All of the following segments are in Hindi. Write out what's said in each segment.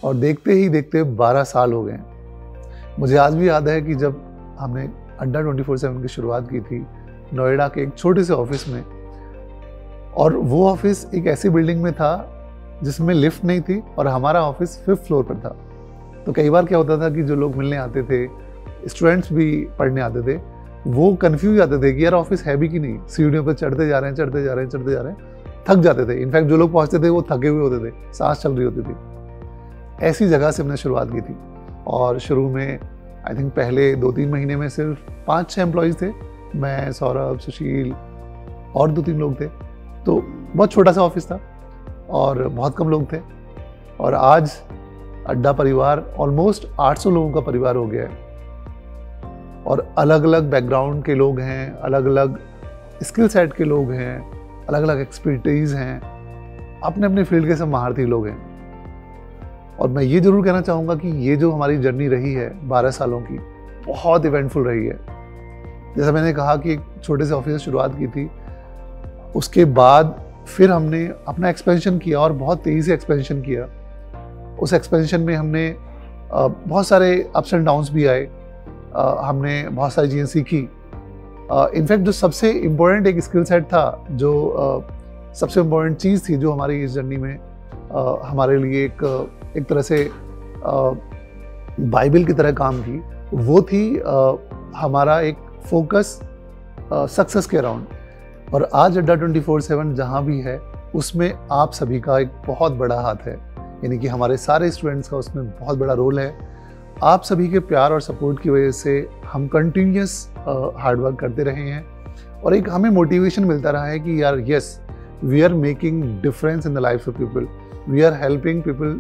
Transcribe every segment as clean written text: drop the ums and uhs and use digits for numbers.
और देखते ही देखते 12 साल हो गए। मुझे आज भी याद है कि जब हमने अड्डा 24/7 की शुरुआत की थी नोएडा के एक छोटे से ऑफिस में, और वो ऑफिस एक ऐसी बिल्डिंग में था जिसमें लिफ्ट नहीं थी और हमारा ऑफिस 5th फ्लोर पर था। तो कई बार क्या होता था कि जो लोग मिलने आते थे, स्टूडेंट्स भी पढ़ने आते थे, वो कंफ्यूज आते थे कि यार ऑफिस है भी कि नहीं। सीढ़ियों पर चढ़ते जा रहे हैं, थक जाते थे। इनफैक्ट जो लोग पहुंचते थे वो थके हुए होते थे, सांस चल रही होती थी। ऐसी जगह से हमने शुरुआत की थी और शुरू में आई थिंक पहले 2-3 महीने में सिर्फ 5-6 एम्प्लॉयज़ थे। मैं, सौरभ, सुशील और 2-3 लोग थे। तो बहुत छोटा सा ऑफिस था और बहुत कम लोग थे। और आज अड्डा परिवार ऑलमोस्ट 800 लोगों का परिवार हो गया है और अलग अलग बैकग्राउंड के लोग हैं, अलग अलग स्किल सेट के लोग हैं, अलग अलग एक्सपर्टीज हैं, अपने अपने फील्ड के सब महारथी लोग हैं। और मैं ये जरूर कहना चाहूँगा कि ये जो हमारी जर्नी रही है 12 सालों की, बहुत इवेंटफुल रही है। जैसा मैंने कहा कि एक छोटे से ऑफिस से शुरुआत की थी, उसके बाद फिर हमने अपना एक्सपेंशन किया और बहुत तेज़ी से एक्सपेंशन किया। उस एक्सपेंशन में हमने बहुत सारे अप्स एंड डाउन्स भी आए, हमने बहुत सारी चीज़ें सीखी। इनफैक्ट जो सबसे इम्पोर्टेंट एक स्किल सेट था, जो सबसे इम्पोर्टेंट चीज़ थी जो हमारी इस जर्नी में हमारे लिए एक तरह से बाइबल की तरह काम की, वो थी हमारा एक फोकस सक्सेस के अराउंड। और आज अड्डा 24/7 जहाँ भी है उसमें आप सभी का एक बहुत बड़ा हाथ है, यानी कि हमारे सारे स्टूडेंट्स का उसमें बहुत बड़ा रोल है। आप सभी के प्यार और सपोर्ट की वजह से हम कंटिन्यूस हार्डवर्क करते रहे हैं और एक हमें मोटिवेशन मिलता रहा है कि यार yes, we are making difference in the life of people, we are helping people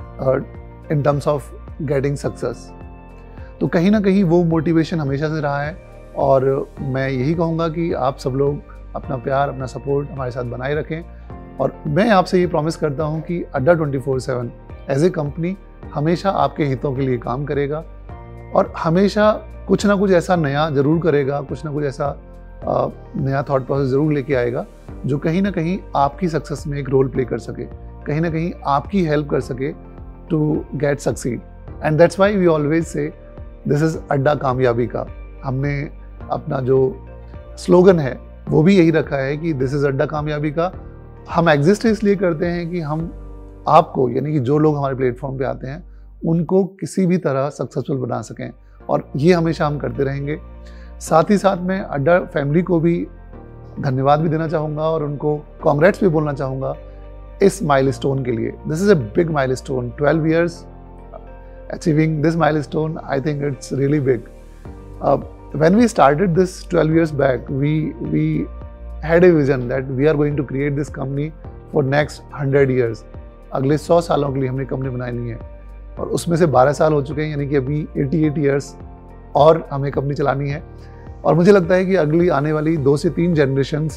in terms of getting success. तो कहीं ना कहीं वो मोटिवेशन हमेशा से रहा है और मैं यही कहूँगा कि आप सब लोग अपना प्यार, अपना सपोर्ट हमारे साथ बनाए रखें। और मैं आपसे ये प्रॉमिस करता हूँ कि अड्डा 24/7 एज ए कंपनी हमेशा आपके हितों के लिए काम करेगा और हमेशा कुछ ना कुछ ऐसा नया ज़रूर करेगा, कुछ ना कुछ ऐसा नया थॉट प्रोसेस ज़रूर लेके आएगा जो कहीं ना कहीं आपकी सक्सेस में एक रोल प्ले कर सके, कहीं ना कहीं आपकी हेल्प कर सके to get succeed. And that's why we always say this is Adda कामयाबी का। हमने अपना जो स्लोगन है वो भी यही रखा है कि दिस इज़ अड्डा कामयाबी का। हम एग्जिस्ट इसलिए करते हैं कि हम आपको, यानी कि जो लोग हमारे प्लेटफॉर्म पे आते हैं, उनको किसी भी तरह सक्सेसफुल बना सकें और ये हमेशा हम करते रहेंगे। साथ ही साथ मैं अड्डा फैमिली को भी धन्यवाद भी देना चाहूँगा और उनको कांग्रेट्स भी बोलना चाहूँगा इस माइलस्टोन के लिए। This is a big milestone, 12 years achieving this milestone. I think it's really big. When we started this 12 years back, we had a vision that we are going to create this company for next 100 years. अगले 100 सालों के लिए हमने कंपनी बनानी है और उसमें से 12 साल हो चुके हैं, यानी कि अभी 88 years और हमें कंपनी चलानी है। और मुझे लगता है कि अगली आने वाली 2 से 3 जनरेशन्स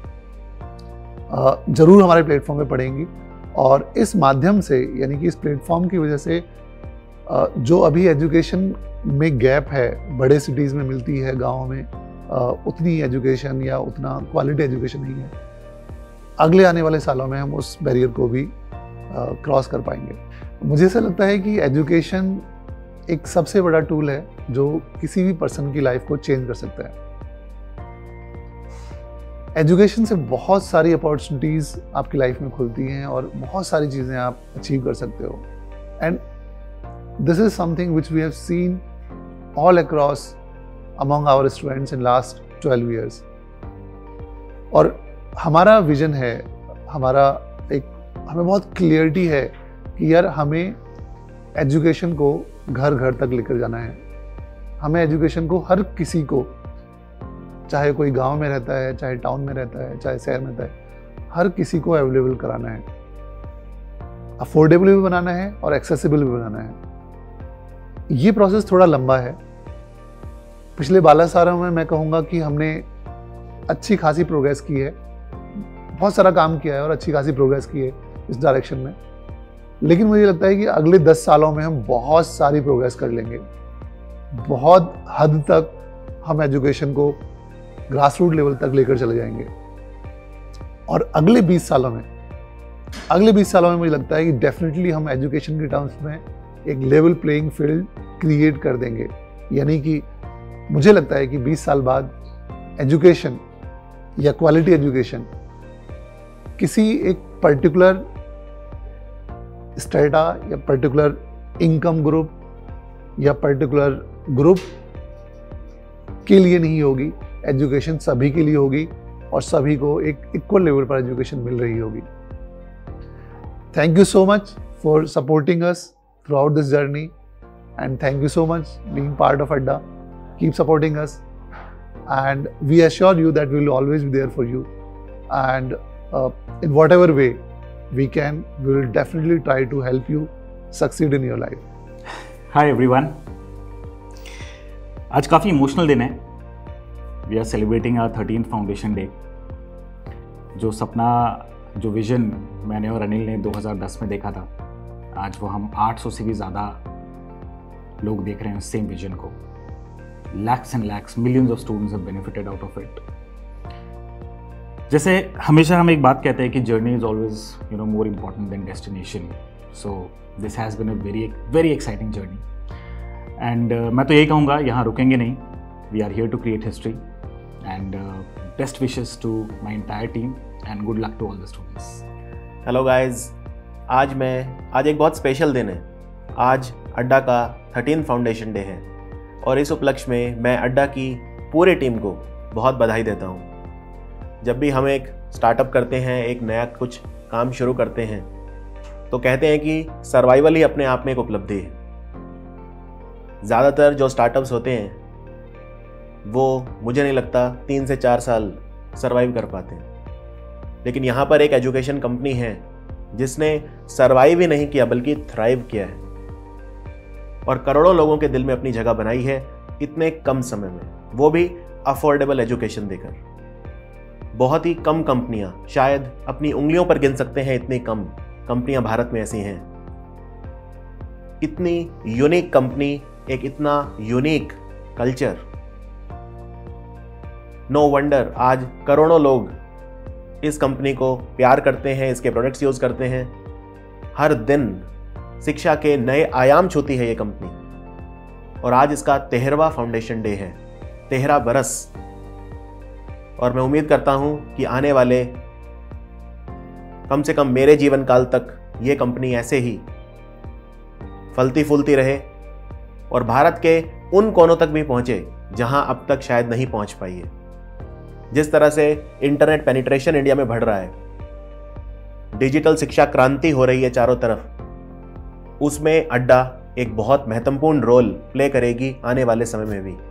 ज़रूर हमारे प्लेटफॉर्म पे पड़ेंगी और इस माध्यम से, यानी कि इस प्लेटफॉर्म की वजह से जो अभी एजुकेशन में गैप है, बड़े सिटीज़ में मिलती है, गाँव में उतनी एजुकेशन या उतना क्वालिटी एजुकेशन नहीं है, अगले आने वाले सालों में हम उस बैरियर को भी क्रॉस कर पाएंगे। मुझे ऐसा लगता है कि एजुकेशन एक सबसे बड़ा टूल है जो किसी भी पर्सन की लाइफ को चेंज कर सकता है। एजुकेशन से बहुत सारी अपॉर्चुनिटीज़ आपकी लाइफ में खुलती हैं और बहुत सारी चीज़ें आप अचीव कर सकते हो। And this is something which we have seen all across among our students in last 12 years। और हमारा विजन है, हमें बहुत क्लियरिटी है कि यार हमें एजुकेशन को घर घर तक लेकर जाना है। हमें एजुकेशन को हर किसी को, चाहे कोई गांव में रहता है, चाहे टाउन में रहता है, चाहे शहर में रहता है, हर किसी को अवेलेबल कराना है, अफोर्डेबल भी बनाना है और एक्सेसिबल भी बनाना है। ये प्रोसेस थोड़ा लंबा है। पिछले 12 सालों में मैं कहूँगा कि हमने अच्छी खासी प्रोग्रेस की है, बहुत सारा काम किया है और अच्छी खासी प्रोग्रेस की है इस डायरेक्शन में। लेकिन मुझे लगता है कि अगले 10 सालों में हम बहुत सारी प्रोग्रेस कर लेंगे। बहुत हद तक हम एजुकेशन को ग्रास रूट लेवल तक लेकर चले जाएंगे और अगले 20 सालों में अगले 20 सालों में मुझे लगता है कि डेफिनेटली हम एजुकेशन के टर्म्स में एक लेवल प्लेइंग फील्ड क्रिएट कर देंगे। यानी कि मुझे लगता है कि 20 साल बाद एजुकेशन या क्वालिटी एजुकेशन किसी एक पर्टिकुलर स्टेटा या पर्टिकुलर इनकम ग्रुप या पर्टिकुलर ग्रुप के लिए नहीं होगी। एजुकेशन सभी के लिए होगी और सभी को एक इक्वल लेवल पर एजुकेशन मिल रही होगी। Thank you so much for supporting us throughout this journey and thank you so much being part of Adda. Keep supporting us and we assure you that we will always be there for you, and in whatever way we can, we will definitely try to help you succeed in your life. Hi everyone. आज काफ़ी इमोशनल दिन है। We are celebrating our 13th Foundation Day. जो सपना, जो विजन मैंने और अनिल ने 2010 में देखा था, आज वो हम 800 से भी ज़्यादा लोग देख रहे हैं सेम विजन को। Lakhs and lakhs, millions of students have benefited out of it. जैसे हमेशा हम एक बात कहते हैं कि journey is always, more important than destination. So this has been a very exciting journey. And मैं तो यही कहूँगा, यहाँ रुकेंगे नहीं. We are here to create history. And best wishes to my entire team and good luck to all the students. Hello guys, आज एक बहुत स्पेशल दिन है। आज अड्डा का 13th फाउंडेशन डे है और इस उपलक्ष्य में मैं अड्डा की पूरी टीम को बहुत बधाई देता हूँ। जब भी हम एक स्टार्टअप करते हैं, एक नया कुछ काम शुरू करते हैं, तो कहते हैं कि सर्वाइवल ही अपने आप में एक उपलब्धि है। ज़्यादातर जो स्टार्टअप्स होते हैं वो मुझे नहीं लगता 3 से 4 साल सर्वाइव कर पाते हैं, लेकिन यहाँ पर एक एजुकेशन कंपनी है जिसने सर्वाइव ही नहीं किया बल्कि थ्राइव किया है और करोड़ों लोगों के दिल में अपनी जगह बनाई है इतने कम समय में, वो भी अफोर्डेबल एजुकेशन देकर। बहुत ही कम कंपनियां, शायद अपनी उंगलियों पर गिन सकते हैं, इतनी कम कंपनियां भारत में ऐसी हैं। इतनी यूनिक कंपनी, एक इतना यूनिक कल्चर, नो वंडर आज करोड़ों लोग इस कंपनी को प्यार करते हैं, इसके प्रोडक्ट्स यूज करते हैं। हर दिन शिक्षा के नए आयाम छूती है ये कंपनी और आज इसका 13वां फाउंडेशन डे है, 13 बरस। और मैं उम्मीद करता हूं कि आने वाले कम से कम मेरे जीवन काल तक ये कंपनी ऐसे ही फलती फूलती रहे और भारत के उन कोनों तक भी पहुंचे जहां अब तक शायद नहीं पहुंच पाई है। जिस तरह से इंटरनेट पेनिट्रेशन इंडिया में बढ़ रहा है, डिजिटल शिक्षा क्रांति हो रही है चारों तरफ, उसमें अड्डा एक बहुत महत्वपूर्ण रोल प्ले करेगी आने वाले समय में भी।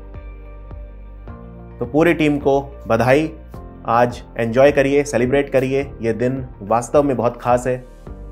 तो पूरी टीम को बधाई। आज एंजॉय करिए, सेलिब्रेट करिए, ये दिन वास्तव में बहुत खास है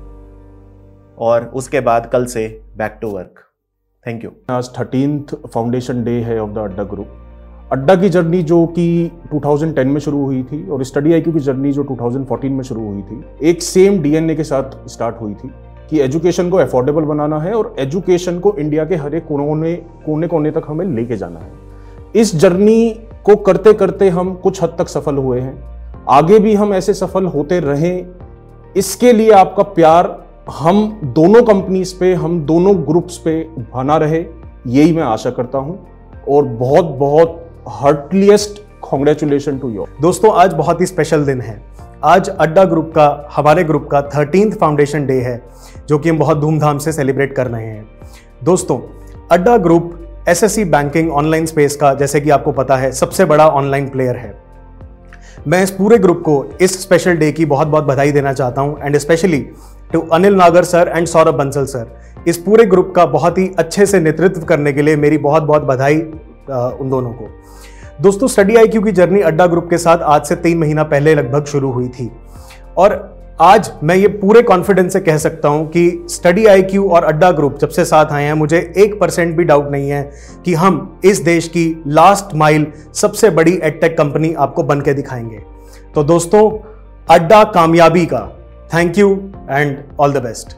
और उसके बाद कल से back to work. Thank you. आज 13th फाउंडेशन डे है of the Adda group. Adda की जर्नी जो कि 2010 में शुरू हुई थी और स्टडी आईक्यू की जर्नी जो 2014 में शुरू हुई थी, एक सेम डीएनए के साथ स्टार्ट हुई थी कि एजुकेशन को अफोर्डेबल बनाना है और एजुकेशन को इंडिया के हर एक कोने तक हमें लेके जाना है। इस जर्नी को करते करते हम कुछ हद तक सफल हुए हैं, आगे भी हम ऐसे सफल होते रहें। इसके लिए आपका प्यार हम दोनों कंपनीज पे, हम दोनों ग्रुप्स पे बना रहे, यही मैं आशा करता हूं और बहुत बहुत हार्टलीस्ट कांग्रेचुलेशन टू यू। दोस्तों, आज बहुत ही स्पेशल दिन है। आज अड्डा ग्रुप का, हमारे ग्रुप का 13th फाउंडेशन डे है, जो कि हम बहुत धूमधाम से सेलिब्रेट कर रहे हैं। दोस्तों, Adda group SSC banking online space का, जैसे कि आपको पता है, सबसे बड़ा ऑनलाइन प्लेयर है। मैं इस पूरे ग्रुप को इस स्पेशल डे की बहुत बहुत बधाई देना चाहता हूं and specially to Anil Nagar sir and Saurabh Bansal sir. इस पूरे ग्रुप का बहुत ही अच्छे से नेतृत्व करने के लिए मेरी बहुत बहुत बधाई उन दोनों को। दोस्तों, स्टडी आईक्यू की जर्नी अड्डा ग्रुप के साथ आज से 3 महीना पहले लगभग शुरू हुई थी और आज मैं ये पूरे कॉन्फिडेंस से कह सकता हूं कि स्टडी आईक्यू और अड्डा ग्रुप जब से साथ आए हैं, मुझे 1% भी डाउट नहीं है कि हम इस देश की लास्ट माइल सबसे बड़ी एडटेक कंपनी आपको बन के दिखाएंगे। तो दोस्तों, अड्डा कामयाबी का thank you and all the best.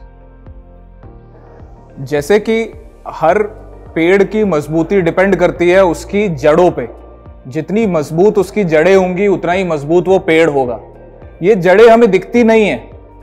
जैसे कि हर पेड़ की मजबूती डिपेंड करती है उसकी जड़ों पे, जितनी मजबूत उसकी जड़ें होंगी उतना ही मजबूत वो पेड़ होगा। ये जड़ें हमें दिखती नहीं है,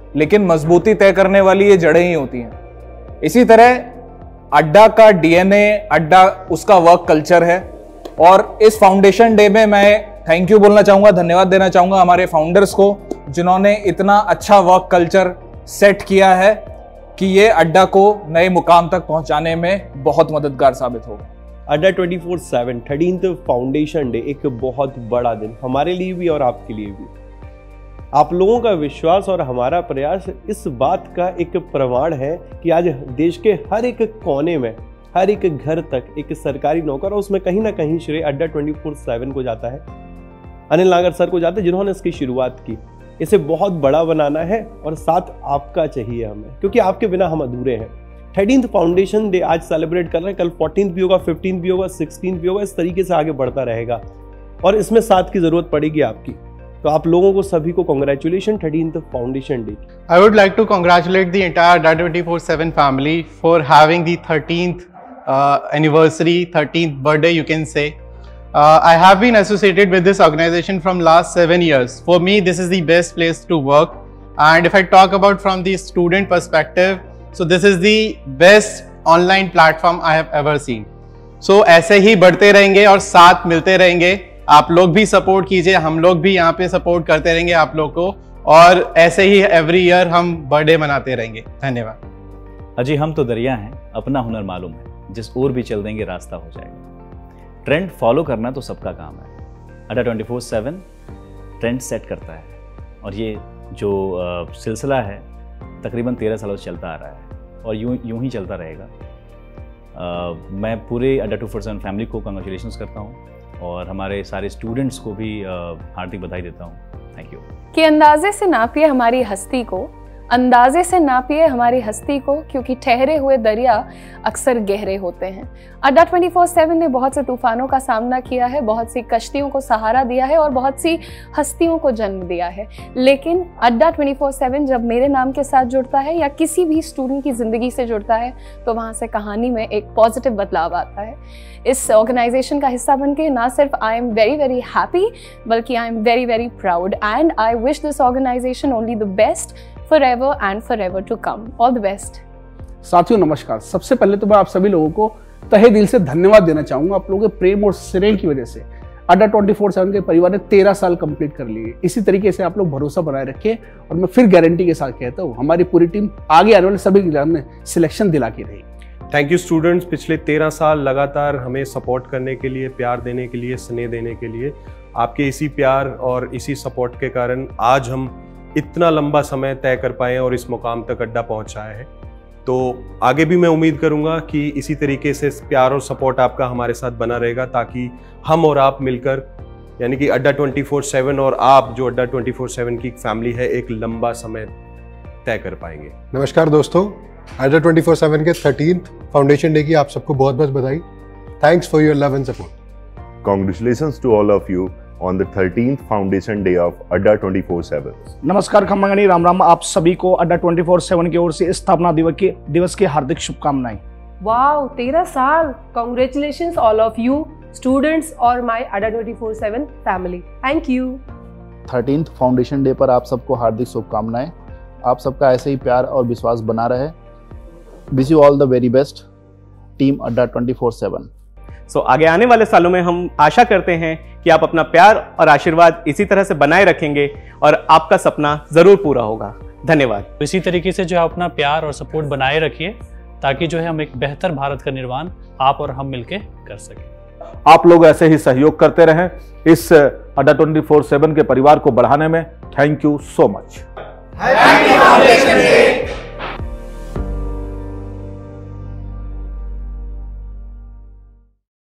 लेकिन मजबूती तय करने वाली ये जड़ें ही होती हैं। इसी तरह अड्डा का डीएनए, अड्डा उसका वर्क कल्चर है। और इस फाउंडेशन डे में मैं थैंक यू बोलना चाहूंगा, धन्यवाद देना चाहूंगा हमारे फाउंडर्स को, जिन्होंने इतना अच्छा वर्क कल्चर सेट किया है कि ये अड्डा को नए मुकाम तक पहुंचाने में बहुत मददगार साबित होगा। अड्डा 24/7 13th फाउंडेशन डे एक बहुत बड़ा दिन हमारे लिए भी और आपके लिए भी। आप लोगों का विश्वास और हमारा प्रयास इस बात का एक प्रमाण है कि आज देश के हर एक कोने में, हर एक घर तक एक सरकारी नौकर, और उसमें कहीं ना कहीं श्रेय अड्डा 24/7 को जाता है, अनिल नागर सर को जाता है, जिन्होंने इसकी शुरुआत की। इसे बहुत बड़ा बनाना है और साथ आपका चाहिए हमें, क्योंकि आपके बिना हम अधूरे हैं। 13th फाउंडेशन डे आज सेलिब्रेट कर रहे हैं, कल 14th भी होगा, 15th भी होगा, 16th भी होगा, इस तरीके से आगे बढ़ता रहेगा और इसमें साथ की जरूरत पड़ेगी आपकी। तो आप लोगों को सभी को congratulation 13th foundation day. I would like to congratulate the entire Adda 24/7 family for having the 13th anniversary, 13th birthday you can say. I have been associated with this organization from last 7 years. For me, this is the best place to work. And if I talk about from the student perspective, so this is the best online platform I have ever seen. So ऐसे ही बढ़ते रहेंगे और साथ मिलते रहेंगे। आप लोग भी सपोर्ट कीजिए, हम लोग भी यहाँ पे सपोर्ट करते रहेंगे आप लोग को, और ऐसे ही एवरी ईयर हम बर्थडे मनाते रहेंगे। धन्यवाद। अजी हम तो दरिया हैं, अपना हुनर मालूम है, जिस ओर भी चल देंगे रास्ता हो जाएगा। ट्रेंड फॉलो करना तो सबका काम है। अड्डा 24/7 ट्रेंड सेट करता है और ये जो सिलसिला है तकरीबन 13 सालों से चलता आ रहा है और यूं ही चलता रहेगा। मैं पूरे अड्डा 24/7 फैमिली को कांग्रेचुलेशंस करता हूं और हमारे सारे स्टूडेंट्स को भी हार्दिक बधाई देता हूं। Thank you. कि अंदाजे से नापिए हमारी हस्ती को, अंदाजे से नापिए हमारी हस्ती को, क्योंकि ठहरे हुए दरिया अक्सर गहरे होते हैं। अड्डा 24/7 ने बहुत से तूफानों का सामना किया है, बहुत सी कश्तियों को सहारा दिया है और बहुत सी हस्तियों को जन्म दिया है। लेकिन अड्डा 24/7 जब मेरे नाम के साथ जुड़ता है या किसी भी स्टूडेंट की ज़िंदगी से जुड़ता है तो वहाँ से कहानी में एक पॉजिटिव बदलाव आता है। इस ऑर्गेनाइजेशन का हिस्सा बन के ना सिर्फ I am very very happy, बल्कि I am very very proud and I wish this organization only the best forever and forever to come. All the best. साथियों नमस्कार। सबसे पहले तो मैं आप सभी लोगों को तहे दिल से धन्यवाद देना चाहूंगा। आप लोगों के प्रेम और स्नेह की वजह से अड्डा 24/7 के परिवार ने 13 साल कंप्लीट कर लिए। इसी तरीके से आप लोग भरोसा बनाए रखें और मैं फिर गारंटी के साथ कहता हूँ हमारी पूरी टीम आगे आने वाले सभी एग्जाम में सिलेक्शन दिला के रहेगी। थैंक यू स्टूडेंट्स, पिछले 13 साल लगातार हमें सपोर्ट करने के लिए, प्यार देने के लिए, स्नेह देने के लिए। आपके इसी प्यार और इसी सपोर्ट के कारण आज हम इतना लंबा समय तय कर पाए और इस मुकाम तक अड्डा पहुंचाया है। तो आगे भी मैं उम्मीद करूंगा कि इसी तरीके से प्यार और सपोर्ट आपका हमारे साथ बना रहेगा, ताकि हम और आप मिलकर, यानी कि अड्डा 24/7 और आप जो अड्डा 24/7 की फैमिली है, एक लंबा समय तय कर पाएंगे। नमस्कार दोस्तों, अड्डा 24/7 के 13th फाउंडेशन डे की आप सबको बहुत बहुत बधाई। Thanks for your love and support. Congratulations to all of you on the 13th foundation day of Adda 24/7. नमस्कार खम्मंगनी, राम राम। आप सभी को अड्डा 24/7 की ओर से स्थापना दिवस की हार्दिक शुभकामनाएं। वाओ, 13 साल। Congratulations all of you students और my Adda 24/7 family. Thank you. 13th foundation day पर आप सबको हार्दिक शुभकामनाएं। आप सबका ऐसे ही प्यार और विश्वास बना रहे। Wish you all the very best team Adda 24/7। सो आगे आने वाले सालों में हम आशा करते हैं कि आप अपना प्यार और आशीर्वाद इसी तरह से बनाए रखेंगे और आपका सपना जरूर पूरा होगा। धन्यवाद। इसी तरीके से जो है अपना प्यार और सपोर्ट बनाए रखिए, ताकि जो है हम एक बेहतर भारत का निर्माण आप और हम मिलकर कर सकें। आप लोग ऐसे ही सहयोग करते रहें इस अड्डा 24/7 के परिवार को बढ़ाने में। Thank you so much.